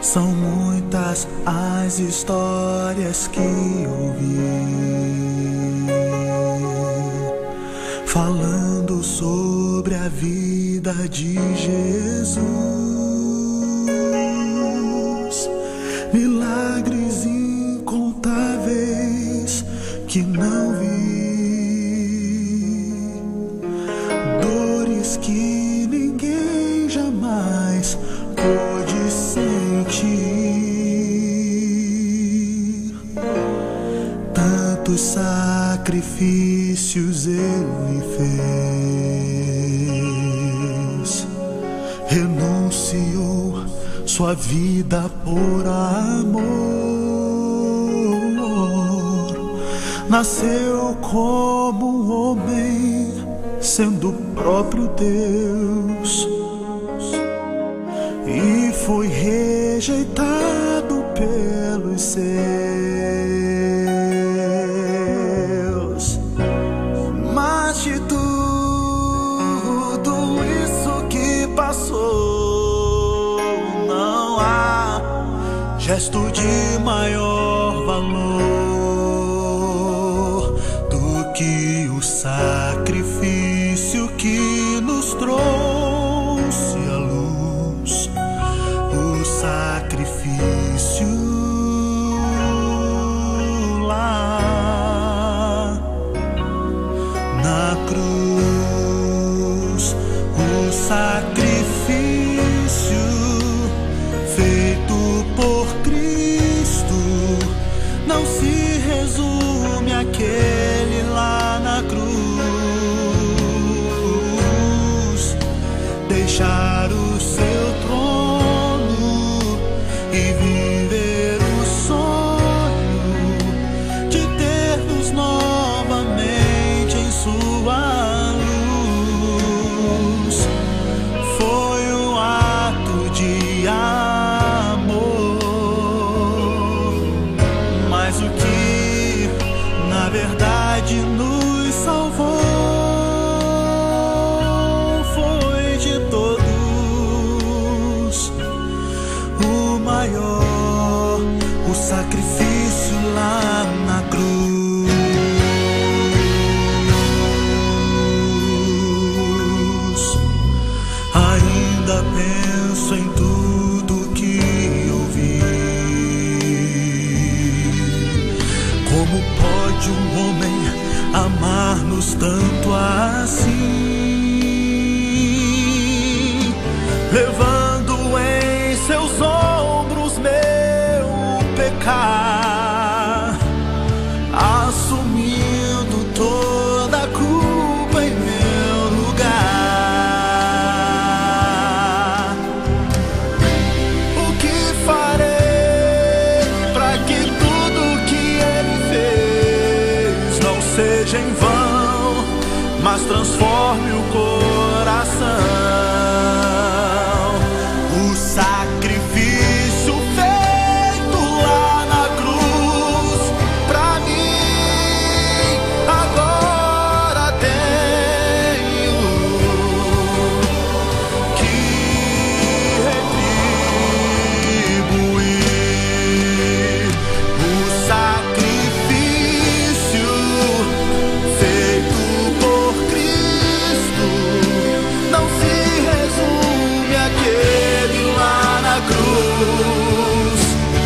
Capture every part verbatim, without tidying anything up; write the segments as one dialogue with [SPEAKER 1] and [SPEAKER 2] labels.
[SPEAKER 1] São muitas as histórias que ouvi, falando sobre a vida de Jesus, milagres incontáveis que não vi, dores que ninguém jamais pôde sentir. Tantos sacrifícios ele fez, renunciou sua vida por amor, nasceu como um homem, sendo o próprio Deus, e foi rejeitado pelos seus. Mas de tudo isso que passou, não há gesto de maior valor do que o sacrifício que nos trouxe à luz. O sacrifício lá na cruz, o sacrifício feito por Cristo não se resume àquele lá na cruz. Deixar o seu trono e viver o sonho de ter-nos novamente em sua luz foi um ato de amor, mas o que na verdade nos salvou foi de todos o maior, o sacrifício lá na cruz. Ainda penso em tudo que ouvi. Como pode um homem amar-nos tanto assim, levando em seus ombros meu pecar, assumindo toda a culpa em meu lugar? O que farei para que tudo que ele fez não seja em vão, mas transforme o coração? O sacrifício feito lá na cruz pra mim agora tenho que retribuir. O sacrifício feito por Cristo não se resume àquele lá na cruz.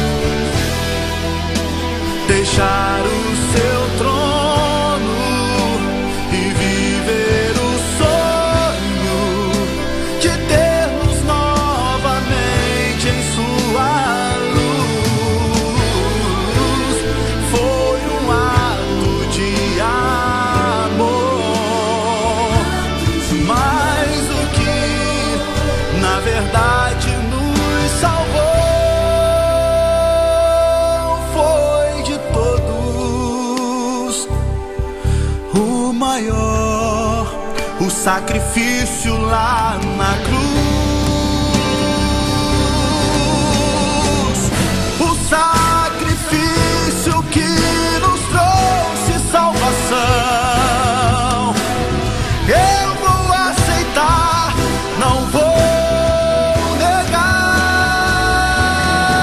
[SPEAKER 1] Deixar o seu trono e viver o sonho de ter-nos novamente em sua luz foi um ato de amor, mas o que na verdade nos salvou foi de todos o maior, o sacrifício lá na cruz. O sacrifício que nos trouxe salvação. Eu vou aceitar, não vou negar.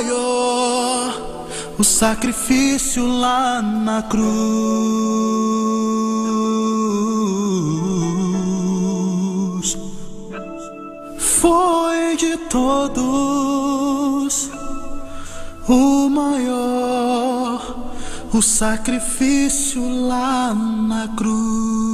[SPEAKER 1] maior, o sacrifício lá na cruz foi de todos o maior, o sacrifício lá na cruz.